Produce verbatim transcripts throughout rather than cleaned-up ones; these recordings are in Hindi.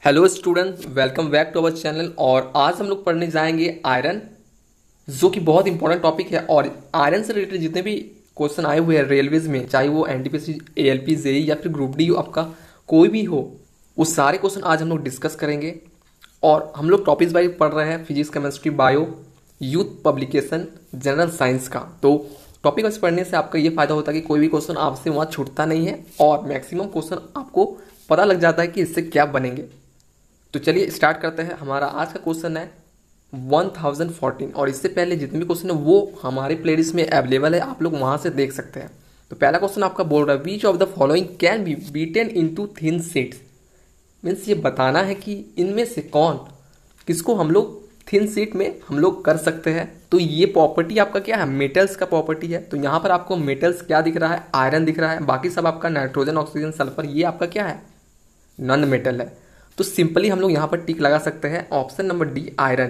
Hello student, welcome back to our channel. और आज हम लोग पढ़ने जाएंगे आयरन, जो कि बहुत इंपॉर्टेंट टॉपिक है। और आयरन से रिलेटेड जितने भी क्वेश्चन आए हुए हैं रेलवेज में, चाहे वो एनटीपीसी, एएलपी, जेई या फिर ग्रुप डी आपका कोई भी हो, वो सारे क्वेश्चन आज हम लोग डिस्कस करेंगे। और हम लोग टॉपिक्स वाइज पढ़ रहे हैं, physics, chemistry, bio, youth, publication, general science का। तो टॉपिक वाइज पढ़ने से आपका ये फायदा होता है कि कोई भी क्वेश्चन आपसे वहाँ छूटता नहीं है और मैक्सिमम क्वेश्चन आपको पता लग जाता है कि इससे क्या बनेंगे। तो चलिए स्टार्ट करते हैं। हमारा आज का क्वेश्चन है वन थाउजेंड फोर्टीन, और इससे पहले जितने भी क्वेश्चन है वो हमारे प्लेलिस्ट में अवेलेबल है, आप लोग वहां से देख सकते हैं। तो पहला क्वेश्चन आपका बोल रहा है which of the following can be beaten into thin sheets. Means ये बताना है कि इनमें से कौन किसको हम लोग थिन शीट में हम लोग कर सकते हैं। तो ये प्रॉपर्टी आपका क्या है, मेटल्स का प्रॉपर्टी है। तो यहाँ पर आपको मेटल्स क्या दिख रहा है, आयरन दिख रहा है। बाकी सब आपका नाइट्रोजन, ऑक्सीजन, सल्फर, ये आपका क्या है, नॉन मेटल है। तो सिंपली हम लोग यहां पर टिक लगा सकते हैं, option number D iron.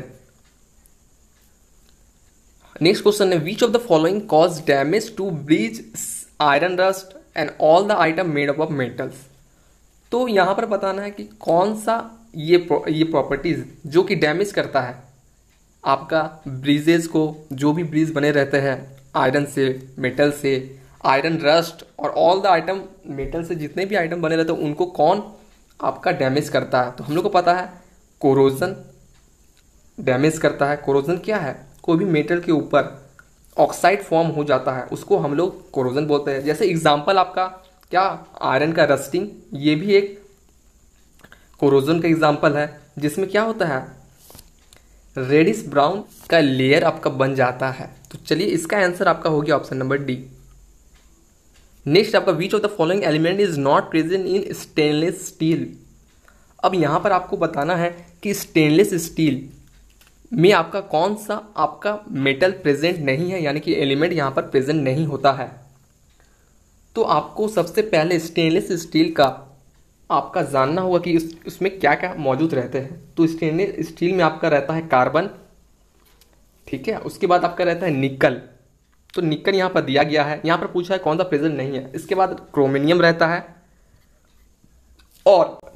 Next question है which of the following cause damage to bridge iron rust and all the item made up of metals. तो यहां पर बताना है कि कौन सा ये ये प्रॉपर्टीज जो कि डैमेज करता है आपका ब्रिजेस को, जो भी ब्रिज बने रहते हैं आयरन से, मेटल से, आयरन रस्ट और ऑल द आइटम मेटल से, जितने भी आइटम बने रहते हैं उनको कौन आपका डैमेज करता है। तो हम लोग को पता है कोरोजन डैमेज करता है। कोरोजन क्या है, कोई भी मेटल के ऊपर ऑक्साइड फॉर्म हो जाता है उसको हम लोग कोरोजन बोलते हैं। जैसे एग्जांपल आपका क्या, आयरन का रस्टिंग, ये भी एक कोरोजन का एग्जांपल है, जिसमें क्या होता है रेडिश ब्राउन का लेयर आपका बन जाता है। तो चलिए इसका आंसर आपका हो गया ऑप्शन नंबर डी। नेक्स्ट आपका which of the following element is not present in stainless steel. अब यहां पर आपको बताना है कि स्टेनलेस स्टील में आपका कौन सा आपका मेटल प्रेजेंट नहीं है, यानी कि एलिमेंट यहां पर प्रेजेंट नहीं होता है। तो आपको सबसे पहले स्टेनलेस स्टील का आपका जानना होगा कि उस, उसमें क्या क्या मौजूद रहते हैं। तो स्टेनलेस स्टील में आपका रहता है कार्बन, ठीक है। उसके बाद आपका रहता है निकल, तो निकल यहां पर दिया गया है, यहां पर पूछा है कौन सा प्रेजेंट नहीं है। इसके बाद क्रोमिनियम रहता है, और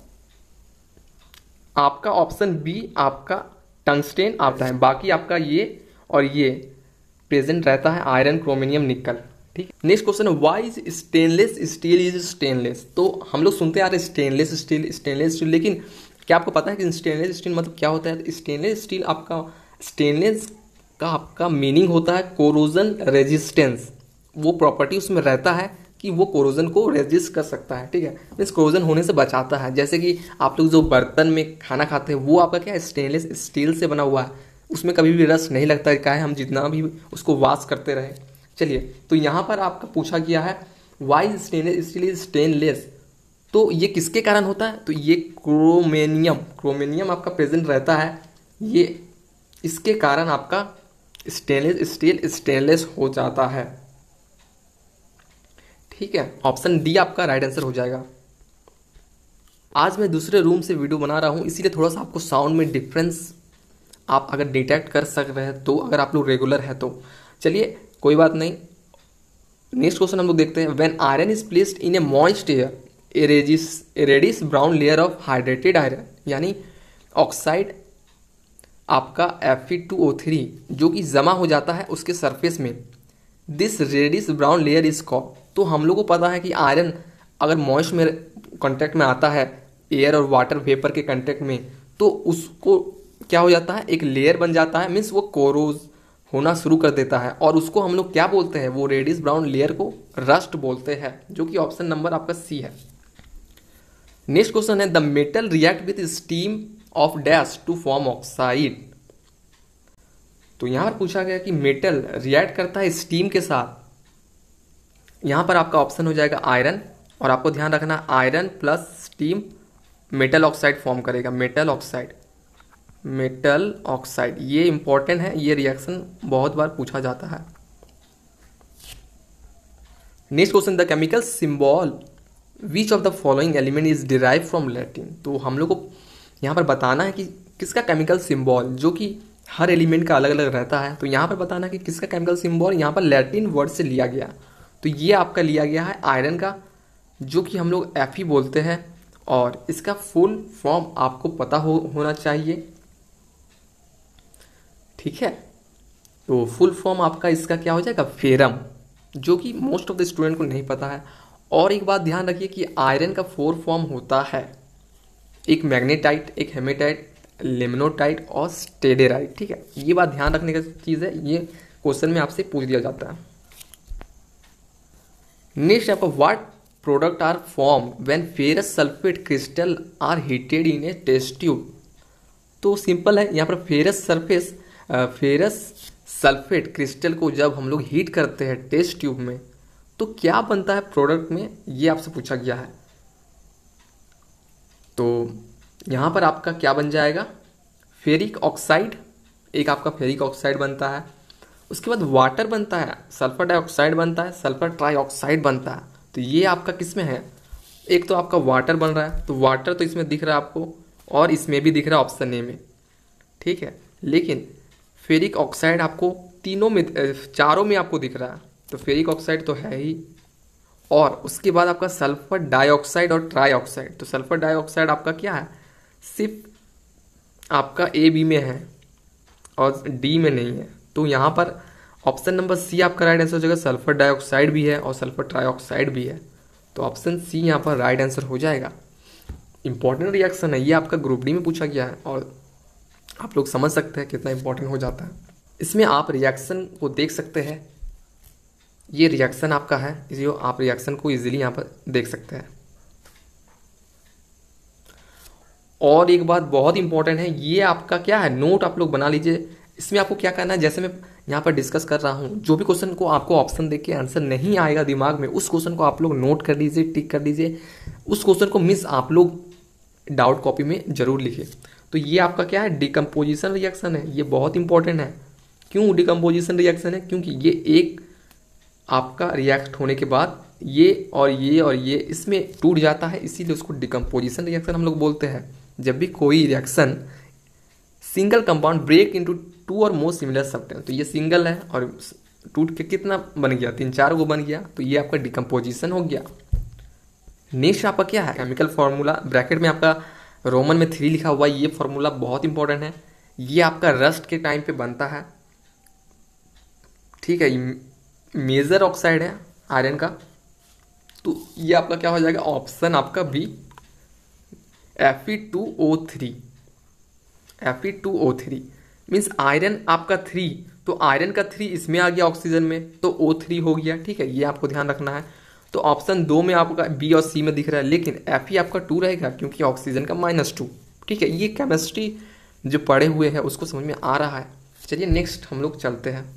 आपका ऑप्शन बी आपका टंगस्टेन आता है। बाकी आपका ये और ये प्रेजेंट रहता है, आयरन, क्रोमिनियम, निकल, ठीक। नेक्स्ट क्वेश्चन है why is stainless steel is stainless. तो हम लोग सुनते आ रहे स्टेनलेस स्टील, स्टेनलेस स्टील, लेकिन क्या आपको पता है कि स्टेनलेस स्टील मतलब क्या होता है। स्टेनलेस स्टील आपका, स्टेनलेस का आपका मीनिंग होता है कोरोजन रेजिस्टेंस। वो प्रॉपर्टी उसमें रहता है कि वो कोरोजन को रेजिस्ट कर सकता है, ठीक है। मीन्स कोरोजन होने से बचाता है। जैसे कि आप लोग जो बर्तन में खाना खाते हैं वो आपका क्या है, स्टेनलेस स्टील से बना हुआ है, उसमें कभी भी रस नहीं लगता है, क्या है हम जितना भी उसको वॉश करते रहे। चलिए, तो यहाँ पर आपका पूछा गया है why stainless steel is stainless, तो ये किसके कारण होता है। तो ये क्रोमेनियम, क्रोमेनियम आपका प्रेजेंट रहता है, ये इसके कारण आपका स्टेनलेस स्टील स्टेनलेस हो जाता है, ठीक है। ऑप्शन डी आपका राइट आंसर हो जाएगा। आज मैं दूसरे रूम से वीडियो बना रहा हूं, इसीलिए थोड़ा सा आपको साउंड में डिफरेंस आप अगर डिटेक्ट कर सक रहे हैं तो, अगर आप लोग रेगुलर है तो चलिए कोई बात नहीं। नेक्स्ट क्वेश्चन हम लोग देखते हैं when iron is placed in a moist air acquires a reddish brown layer of hydrated iron, यानी ऑक्साइड आपका F E two O three जो कि जमा हो जाता है उसके सरफेस में, this reddish brown layer is called. तो हम लोग को पता है कि आयरन अगर मॉइस्ट में कांटेक्ट में आता है, एयर और वाटर वेपर के कांटेक्ट में, तो उसको क्या हो जाता है, एक लेयर बन जाता है। मीन्स वो कोरोज होना शुरू कर देता है, और उसको हम लोग क्या बोलते हैं, वो रेडिश ब्राउन लेयर को रस्ट बोलते हैं, जो कि ऑप्शन नंबर आपका सी है। नेक्स्ट क्वेश्चन है the metal react with steam of dash to form oxide. तो यहां पर पूछा गया कि मेटल रिएक्ट करता है स्टीम के साथ, यहां पर आपका ऑप्शन हो जाएगा आयरन। और आपको ध्यान रखना iron plus steam metal oxide form करेगा, मेटल ऑक्साइड, मेटल ऑक्साइड, ये इंपॉर्टेंट है, ये रिएक्शन बहुत बार पूछा जाता है। Next question the chemical symbol which of the following element is derive from Latin. तो हम लोग को यहां पर बताना है कि किसका केमिकल सिंबल, जो कि हर एलिमेंट का अलग अलग रहता है। तो यहां पर बताना है कि किसका केमिकल सिंबल यहां पर लैटिन वर्ड से लिया गया। तो ये आपका लिया गया है आयरन का, जो कि हम लोग एफ ही बोलते हैं, और इसका फुल फॉर्म आपको पता हो होना चाहिए, ठीक है। तो फुल फॉर्म आपका इसका क्या हो जाएगा, फेरम, जो कि मोस्ट ऑफ द स्टूडेंट को नहीं पता है। और एक बात ध्यान रखिए कि आयरन का फोर फॉर्म होता है, एक मैग्नेटाइट, एक हेमेटाइट, लिमनोटाइट और स्टेडेराइट, ठीक है। ये बात ध्यान रखने का चीज़ है, ये क्वेश्चन में आपसे पूछ दिया जाता है। नेक्स्ट आपका what product are form when ferrous sulphate crystal are heated in a test tube. तो सिंपल है, यहाँ पर ferrous surface ferrous sulphate crystal को जब हम लोग हीट करते हैं टेस्ट ट्यूब में, तो क्या बनता है प्रोडक्ट में, ये आपसे पूछा गया है। तो यहाँ पर आपका क्या बन जाएगा, फेरिक ऑक्साइड, एक आपका फेरिक ऑक्साइड बनता है। उसके बाद वाटर बनता है, सल्फर डाइऑक्साइड बनता है, सल्फर ट्राइऑक्साइड बनता है। तो ये आपका किस में है, एक तो आपका वाटर बन रहा है, तो वाटर तो इसमें दिख रहा है आपको, और इसमें भी दिख रहा है ऑप्शन ए में, ठीक है। लेकिन फेरिक ऑक्साइड आपको तीनों में, चारों में आपको दिख रहा है, तो फेरिक ऑक्साइड तो है ही। और उसके बाद आपका सल्फर डाइऑक्साइड और ट्राइऑक्साइड, तो सल्फर डाइऑक्साइड आपका क्या है, सिर्फ आपका ए बी में है और डी में नहीं है। तो यहाँ पर ऑप्शन नंबर सी आपका राइट आंसर हो जाएगा, सल्फर डाइऑक्साइड भी है और सल्फर ट्राइऑक्साइड भी है। तो ऑप्शन सी यहाँ पर राइट आंसर हो जाएगा। इंपॉर्टेंट रिएक्शन है, ये आपका ग्रुप डी में पूछा गया है और आप लोग समझ सकते हैं कितना इंपॉर्टेंट हो जाता है। इसमें आप रिएक्शन को देख सकते हैं, ये रिएक्शन आपका है, इसलिए आप रिएक्शन को इजीली यहाँ पर देख सकते हैं। और एक बात बहुत इंपॉर्टेंट है, ये आपका क्या है, नोट आप लोग बना लीजिए। इसमें आपको क्या करना है, जैसे मैं यहाँ पर डिस्कस कर रहा हूँ, जो भी क्वेश्चन को आपको ऑप्शन देख के आंसर नहीं आएगा दिमाग में, उस क्वेश्चन को आप लोग नोट कर लीजिए, टिक कर लीजिए। उस क्वेश्चन को मिस आप लोग डाउट कॉपी में जरूर लिखिए। तो ये आपका क्या है, डिकम्पोजिशन रिएक्शन है, ये बहुत इंपॉर्टेंट है। क्यों डिकम्पोजिशन रिएक्शन है, क्योंकि ये एक आपका रिएक्ट होने के बाद ये और ये और ये इसमें टूट जाता है, इसीलिए उसको डिकम्पोजिशन रिएक्शन हम लोग बोलते हैं। जब भी कोई reaction single compound break into two और मोर सिमिलर सब्सटेंस, तो ये सिंगल है और टूट के कितना बन गया, तीन चार गो बन गया, तो ये आपका डिकम्पोजिशन हो गया। नेक्स्ट आपका क्या है, केमिकल फॉर्मूला, ब्रैकेट में आपका रोमन में थ्री लिखा हुआ है, ये फॉर्मूला बहुत इंपॉर्टेंट है। ये आपका रस्ट के टाइम पे बनता है, ठीक है। मेजर ऑक्साइड है आयरन का, तो ये आपका क्या हो जाएगा, ऑप्शन आपका B, F E two O three. F E two O three means iron आपका थ्री, तो आयरन का थ्री इसमें आ गया ऑक्सीजन में, तो ओ थ्री हो गया, ठीक है। ये आपको ध्यान रखना है। तो ऑप्शन दो में आपका बी और सी में दिख रहा है, लेकिन एफ ही आपका टू रहेगा क्योंकि ऑक्सीजन का माइनस टू, ठीक है। ये केमिस्ट्री जो पढ़े हुए हैं उसको समझ में आ रहा है। चलिए नेक्स्ट हम लोग चलते हैं।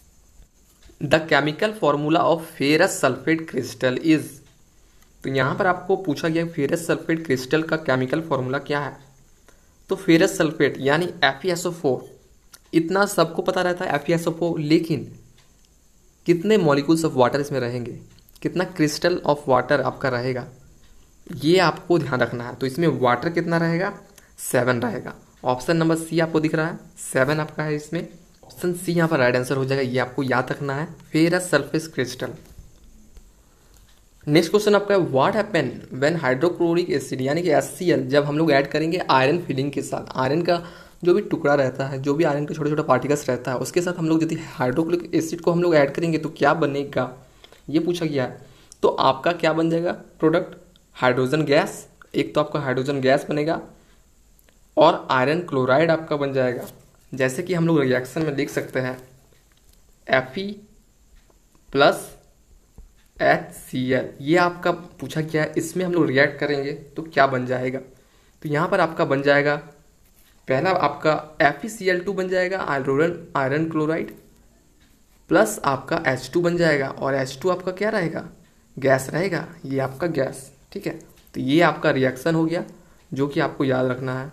The chemical formula of ferrous sulphate crystal is, तो यहाँ पर आपको पूछा गया फेरस सल्फेट क्रिस्टल का केमिकल फॉर्मूला क्या है। तो फेरस सल्फेट यानी F E S O four, इतना सबको पता रहता है F E S O four, लेकिन कितने मॉलिक्यूल्स ऑफ वाटर इसमें रहेंगे, कितना क्रिस्टल ऑफ वाटर आपका रहेगा, ये आपको ध्यान रखना है। तो इसमें वाटर कितना रहेगा, सेवन रहेगा। ऑप्शन नंबर सी आपको दिख रहा है, सेवन आपका है इसमें। ऑप्शन सी यहाँ पर राइट आंसर हो जाएगा, ये आपको याद रखना है, ferrous sulphate crystal. Next question आपका है, what happen when hydrochloric acid यानी कि एच सी एल जब हम लोग ऐड करेंगे आयरन फिलिंग के साथ, आयरन का जो भी टुकड़ा रहता है, जो भी आयरन के छोटे छोटे पार्टिकल्स रहता है, उसके साथ हम लोग यदि हाइड्रोक्लोरिक एसिड को हम लोग ऐड करेंगे तो क्या बनेगा, ये पूछा गया है। तो आपका क्या बन जाएगा प्रोडक्ट, हाइड्रोजन गैस, एक तो आपका हाइड्रोजन गैस बनेगा और आयरन क्लोराइड आपका बन जाएगा। जैसे कि हम लोग रिएक्शन में लिख सकते हैं F E plus H C L, ये आपका पूछा गया है। इसमें हम लोग रिएक्ट करेंगे तो क्या बन जाएगा, तो यहाँ पर आपका बन जाएगा पहला आपका F E C L two बन जाएगा, आयरन आयरन क्लोराइड प्लस आपका एच टू बन जाएगा, और एच टू आपका क्या रहेगा, गैस रहेगा, ये आपका गैस, ठीक है। तो ये आपका रिएक्शन हो गया जो कि आपको याद रखना है।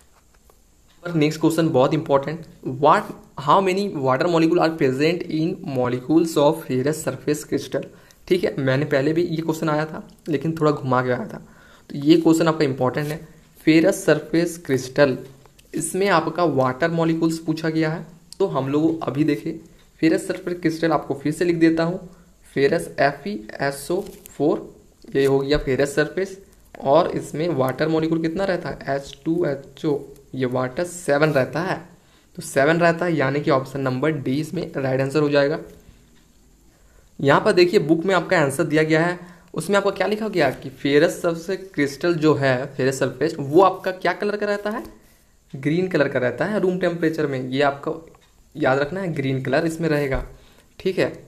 नेक्स्ट क्वेश्चन बहुत important, what how many water molecule are present in molecules of ferrous surface crystal, ठीक है। मैंने पहले भी ये क्वेश्चन आया था लेकिन थोड़ा घुमा के आया था, तो ये क्वेश्चन आपका इंपॉर्टेंट है। फेरस सरफेस क्रिस्टल, इसमें आपका वाटर मॉलिक्यूल्स पूछा गया है, तो हम लोग अभी देखें फेरस सरफेस क्रिस्टल, आपको फिर से लिख देता हूँ, ferrous F E S O four, ये हो गया फेरस सरफेस, और इसमें वाटर मॉलिक्यूल कितना रहता है, एच टू एच ओ, ये वाटर सेवन रहता है, तो सेवन रहता है, यानी कि ऑप्शन नंबर डी इसमें राइट आंसर हो जाएगा। यहाँ पर देखिए बुक में आपका आंसर दिया गया है, उसमें आपका क्या लिखा गया कि फेरस सबसे क्रिस्टल जो है फेरस सल्फेट वो आपका क्या कलर का रहता है, ग्रीन कलर का रहता है रूम टेम्परेचर में, ये आपको याद रखना है, ग्रीन कलर इसमें रहेगा। ठीक है,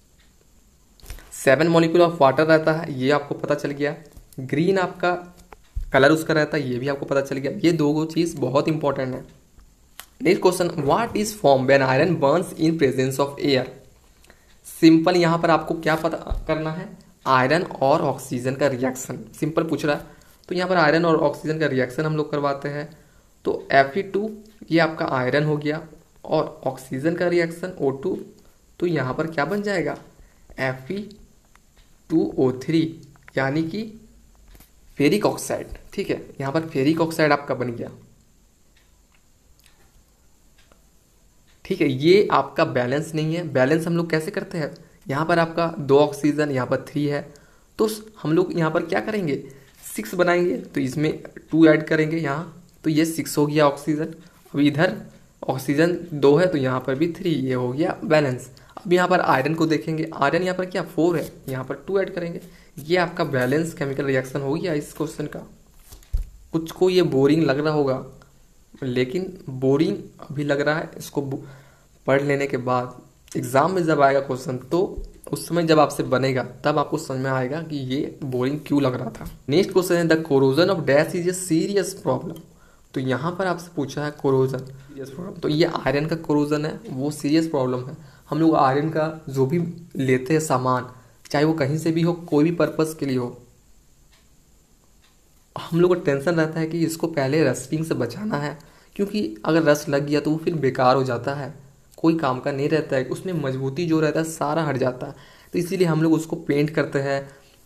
सेवन मॉलिक्यूल ऑफ वाटर रहता है, ये आपको पता चल गया। ग्रीन आपका कलर उसका रहता है, ये भी आपको पता चल गया। ये दो चीज बहुत इंपॉर्टेंट है। Next question, what is form when iron burns in presence of air. Simple यहाँ पर आपको क्या पता करना है, आयरन और ऑक्सीजन का रिएक्शन, सिंपल पूछ रहा है, तो यहाँ पर आयरन और ऑक्सीजन का रिएक्शन हम लोग करवाते हैं। तो एफ ई टू ये आपका आयरन हो गया, और ऑक्सीजन का रिएक्शन ओ टू, तो यहाँ पर क्या बन जाएगा, F E two O three, यानी कि फेरिक ऑक्साइड। ठीक है, यहाँ पर फेरिक ऑक्साइड आपका बन गया। ठीक है, ये आपका बैलेंस नहीं है। बैलेंस हम लोग कैसे करते हैं, यहाँ पर आपका दो ऑक्सीजन, यहाँ पर थ्री है, तो हम लोग यहाँ पर क्या करेंगे, सिक्स बनाएंगे, तो इसमें टू ऐड करेंगे यहाँ, तो ये सिक्स हो गया ऑक्सीजन। अब इधर ऑक्सीजन दो है, तो यहाँ पर भी थ्री, ये हो गया बैलेंस। अब यहाँ पर आयरन को देखेंगे, आयरन यहाँ पर क्या फोर है, यहाँ पर टू ऐड करेंगे, ये आपका बैलेंस केमिकल रिएक्शन हो गया इस क्वेश्चन का। कुछ को ये बोरिंग लग रहा होगा, लेकिन बोरिंग अभी लग रहा है, इसको पढ़ लेने के बाद एग्जाम में जब आएगा क्वेश्चन, तो उस समय जब आपसे बनेगा तब आपको समझ में आएगा कि ये बोरिंग क्यों लग रहा था। नेक्स्ट क्वेश्चन है, the corrosion of dash is a serious problem. तो यहाँ पर आपसे पूछा है कोरोजन सीरियस प्रॉब्लम, तो ये आयरन का कोरोजन है, वो सीरियस प्रॉब्लम है। हम लोग आयरन का जो भी लेते हैं सामान, चाहे वो कहीं से भी हो, कोई भी पर्पज के लिए हो, हम लोग को टेंशन रहता है कि इसको पहले रस्टिंग से बचाना है, क्योंकि अगर रस्ट लग गया तो वो फिर बेकार हो जाता है, कोई काम का नहीं रहता है, उसमें मजबूती जो रहता है सारा हट जाता है। तो इसीलिए हम लोग उसको पेंट करते हैं,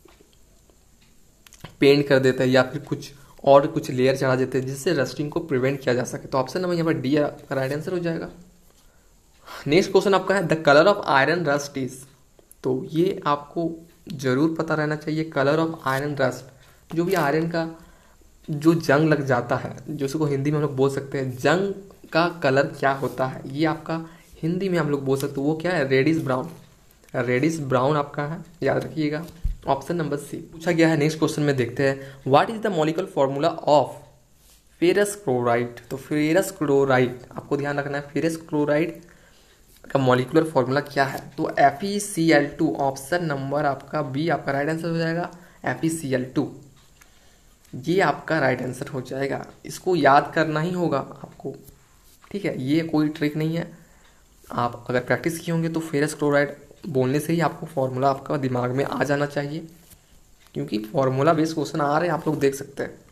पेंट कर देते हैं, या फिर कुछ और कुछ लेयर चढ़ा देते हैं, जिससे रस्टिंग को प्रिवेंट किया जा सके। तो ऑप्शन नंबर यहाँ पर डी का राइट आंसर हो जाएगा। नेक्स्ट क्वेश्चन आपका है, the colour of iron rust is. तो ये आपको जरूर पता रहना चाहिए, कलर ऑफ आयरन रस्ट, जो भी आयरन का जो जंग लग जाता है, जो उसको हिंदी में हम लोग बोल सकते हैं जंग का कलर क्या होता है, ये आपका हिंदी में हम लोग बोल सकते हैं, वो क्या है, रेडिश ब्राउन। रेडिश ब्राउन आपका है, याद रखिएगा। ऑप्शन नंबर सी पूछा गया है। नेक्स्ट क्वेश्चन में देखते हैं, what is the molecular formula of ferrous chloride. तो फेरस क्लोराइड आपको ध्यान रखना है, फेरस क्लोराइड का मॉलिक्यूलर फॉर्मूला क्या है, तो F E C L two, option number आपका बी आपका राइट आंसर हो जाएगा, F E C L two, ये आपका राइट आंसर हो जाएगा। इसको याद करना ही होगा आपको, ठीक है, ये कोई ट्रिक नहीं है। आप अगर प्रैक्टिस किए होंगे तो फेरस क्लोराइड बोलने से ही आपको फॉर्मूला आपका दिमाग में आ जाना चाहिए, क्योंकि फॉर्मूला बेस्ड क्वेश्चन आ रहे हैं, आप लोग देख सकते हैं।